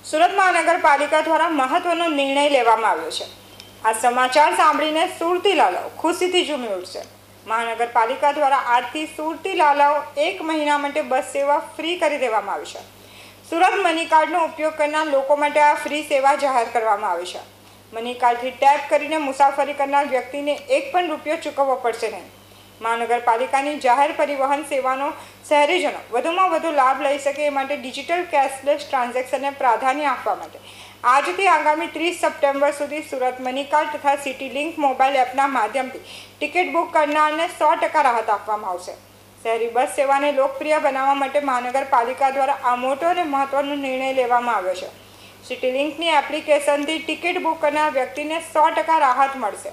સુરત મહાનગરપાલિકા દ્વારા મહત્વનો નિર્ણય લેવામાં આવ્યો છે। આ સમાચાર સાંભળીને સુરતી લાલાઓ ખુશીથી ઝૂમી ઉઠશે। મહાનગરપાલિકા દ્વારા આજથી સુરતી લાલાઓ 1 મહિના માટે બસ સેવા ફ્રી કરી દેવામાં આવી છે। સુરત મની કાર્ડનો ઉપયોગ કરનાર લોકો માટે આ ફ્રી સેવા જાહેર કરવામાં આવી છે। મની કાર્ડથી ટેપ કરીને મુસાફરી કરનાર વ્યક્તિને 1 પણ રૂપિયો ચૂકવવો પડશે નહીં। મહાનગરપાલિકાની જાહેર પરિવહન સેવાનો શહેરીજનો વધુમાં વધુ લાભ લઈ શકે એ માટે ડિજિટલ કેશલેસ ટ્રાન્ઝેક્શનને પ્રાધાન્ય આપવા માટે આજથી આગામી 30 સપ્ટેમ્બર સુધી સુરત મની કાર્ડ તથા સિટી લિંક મોબાઈલ એપના માધ્યમથી ટિકિટ બુક કરનારને 100% રાહત આપવામાં આવશે। શહેરી બસ સેવાને લોકપ્રિય બનાવવા માટે મહાનગરપાલિકા દ્વારા આ મોટો અને મહત્વનો નિર્ણય લેવામાં આવ્યો છે। સિટી લિંકની એપ્લિકેશનથી ટિકિટ બુક કરનાર વ્યક્તિને 100% રાહત મળશે।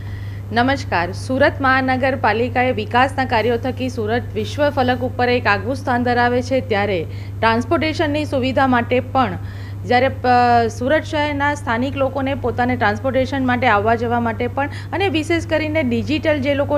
નમસ્કાર। સુરત મહાનગરપાલિકાએ વિકાસના કાર્યો થકી સુરત વિશ્વ ફલક ઉપર એક આગવું સ્થાન ધરાવે છે, ત્યારે ટ્રાન્સપોર્ટેશનની સુવિધા માટે પણ જ્યારે સુરત શહેરના સ્થાનિક લોકોને પોતાને ટ્રાન્સપોર્ટેશન માટે આવવા જવા માટે પણ અને વિશેષ કરીને ડિજિટલ જે લોકો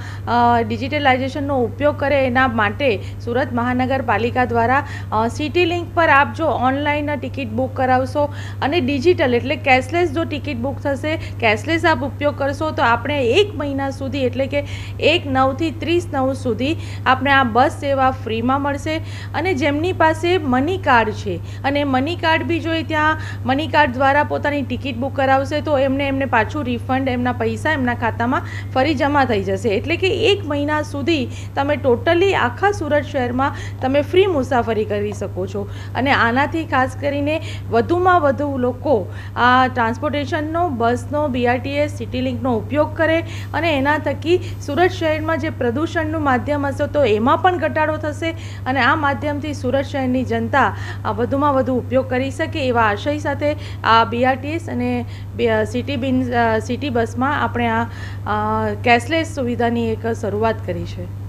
ડિજિટલાઇઝેશનનો ઉપયોગ કરે એના માટે સુરત મહાનગરપાલિકા દ્વારા સિટી લિંક પર આપ જો ઓનલાઈન ટિકિટ બુક કરાવશો અને ડિજિટલ એટલે કેશલેસ જો ટિકિટ બુક થશે, કેશલેસ આપ ઉપયોગ કરશો તો આપણે 1 મહિના સુધી એટલે કે 1/9 થી 30/9 સુધી આપણે આ બસ સેવા ફ્રીમાં મળશે। અને જેમની પાસે મની કાર્ડ છે અને મની કાર્ડ જો ત્યાં મની કાર્ડ દ્વારા પોતાની ટિકિટ બુક કરાવશે તો એમને પાછું રિફંડ એમના પૈસા એમના ખાતામાં ફરી જમા થઈ જશે। એટલે કે 1 મહિના સુધી તમે ટોટલી આખા સુરત શહેરમાં તમે ફ્રી મુસાફરી કરી શકો છો। અને આનાથી ખાસ કરીને વધુમાં વધુ લોકો આ ટ્રાન્સપોર્ટેશનનો બસનો BRTS સિટી લિંકનો ઉપયોગ કરે અને એના થકી સુરત શહેરમાં જે પ્રદૂષણનું માધ્યમ હશે તો એમાં પણ ઘટાડો થશે અને આ માધ્યમથી સુરત શહેરની જનતા વધુમાં વધુ ઉપયોગ કરી શકે એવા આશય સાથે આ BRTS અને સિટી બસમાં આપણે આ કેશલેસ સુવિધાની એક શરૂઆત કરી છે।